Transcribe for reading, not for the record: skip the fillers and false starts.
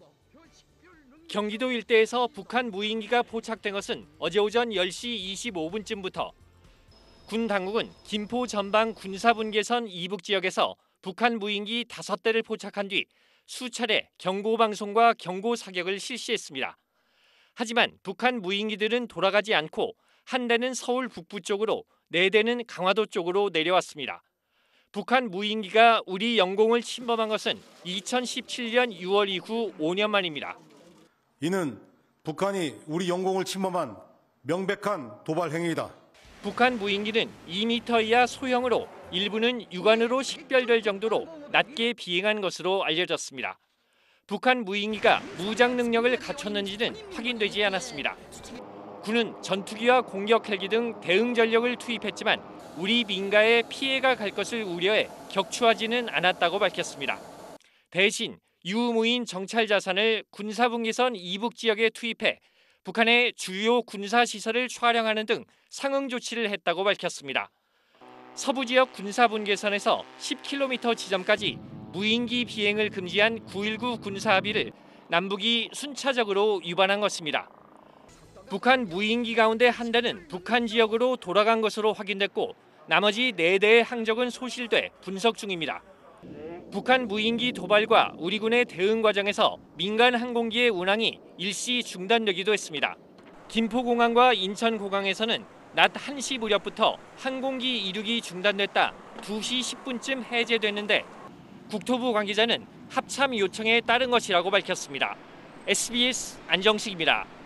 경기도 일대에서 북한 무인기가 포착된 것은 어제 오전 10시 25분쯤부터 군 당국은 김포 전방 군사분계선 이북 지역에서 북한 무인기 5대를 포착한 뒤 수차례 경고방송과 경고사격을 실시했습니다. 하지만 북한 무인기들은 돌아가지 않고 한 대는 서울 북부 쪽으로, 4대는 강화도 쪽으로 내려왔습니다. 북한 무인기가 우리 영공을 침범한 것은 2017년 6월 이후 5년 만입니다. 이는 북한이 우리 영공을 침범한 명백한 도발 행위이다. 북한 무인기는 2m 이하 소형으로 일부는 육안으로 식별될 정도로 낮게 비행한 것으로 알려졌습니다. 북한 무인기가 무장 능력을 갖췄는지는 확인되지 않았습니다. 군은 전투기와 공격 헬기 등 대응 전력을 투입했지만 우리 민가에 피해가 갈 것을 우려해 격추하지는 않았다고 밝혔습니다. 대신 유무인 정찰 자산을 군사분계선 이북 지역에 투입해 북한의 주요 군사시설을 촬영하는 등 상응 조치를 했다고 밝혔습니다. 서부 지역 군사분계선에서 10km 지점까지 무인기 비행을 금지한 9.19 군사합의를 남북이 순차적으로 위반한 것입니다. 북한 무인기 가운데 한 대는 북한 지역으로 돌아간 것으로 확인됐고 나머지 4대의 항적은 소실돼 분석 중입니다. 북한 무인기 도발과 우리 군의 대응 과정에서 민간 항공기의 운항이 일시 중단되기도 했습니다. 김포공항과 인천공항에서는 낮 1시 무렵부터 항공기 이륙이 중단됐다 2시 10분쯤 해제됐는데 국토부 관계자는 합참 요청에 따른 것이라고 밝혔습니다. SBS 안정식입니다.